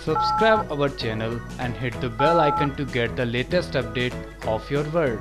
Subscribe our channel and hit the bell icon to get the latest update of your world.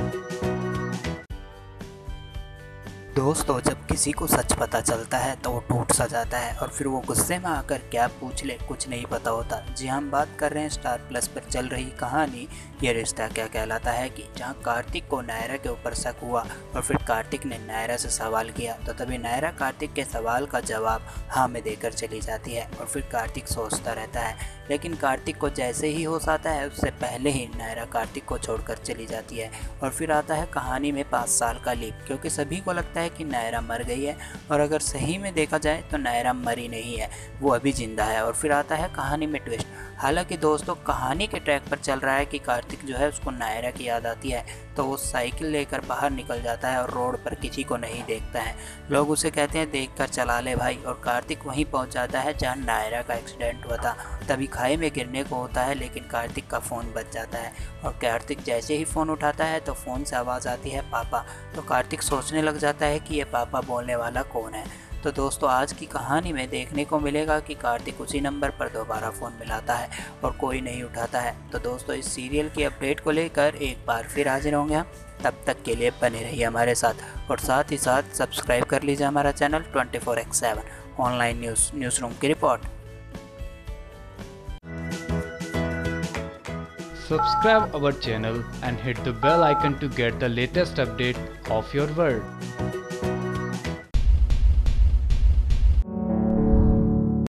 दोस्तों, जब किसी को सच पता चलता है तो वो टूट सा जाता है और फिर वो गुस्से में आकर क्या पूछ ले कुछ नहीं पता होता। जी हम बात कर रहे हैं स्टार प्लस पर चल रही कहानी ये रिश्ता क्या कहलाता है की, जहां कार्तिक को नायरा के ऊपर शक हुआ और फिर कार्तिक ने नायरा से सवाल किया तो तभी नायरा कार्तिक के सवाल का जवाब हाँ में देकर चली जाती है और फिर कार्तिक सोचता रहता है। लेकिन कार्तिक को जैसे ही होश आता है उससे पहले ही नायरा कार्तिक को छोड़कर चली जाती है। और फिर आता है कहानी में 5 साल का लीप, क्योंकि सभी को लगता है कि नायरा मर गई है और अगर सही में देखा जाए तो नायरा मरी नहीं है, वो अभी जिंदा है। और फिर आता है कहानी में ट्विस्ट। हालांकि दोस्तों कहानी के ट्रैक पर चल रहा है कि कार्तिक जो है उसको नायरा की याद आती है तो वो साइकिल लेकर बाहर निकल जाता है और रोड पर किसी को नहीं देखता है। लोग उसे कहते हैं देख कर चला ले भाई, और कार्तिक वहीं पहुंच जाता है जहां नायरा का एक्सीडेंट हुआ था। तभी खाई में गिरने को होता है लेकिन कार्तिक का फ़ोन बच जाता है और कार्तिक जैसे ही फ़ोन उठाता है तो फ़ोन से आवाज़ आती है पापा। तो कार्तिक सोचने लग जाता है कि ये पापा बोलने वाला कौन है। तो दोस्तों आज की कहानी में देखने को मिलेगा कि कार्तिक उसी नंबर पर दोबारा फ़ोन मिलाता है और कोई नहीं उठाता है। तो दोस्तों इस सीरियल की अपडेट को लेकर एक बार फिर हाजिर होंगे हम, तब तक के लिए बने रहिए हमारे साथ और साथ ही साथ सब्सक्राइब कर लीजिए हमारा channel 24x7 online news room की रिपोर्ट। Subscribe our channel and hit the bell icon to get the latest update of your world.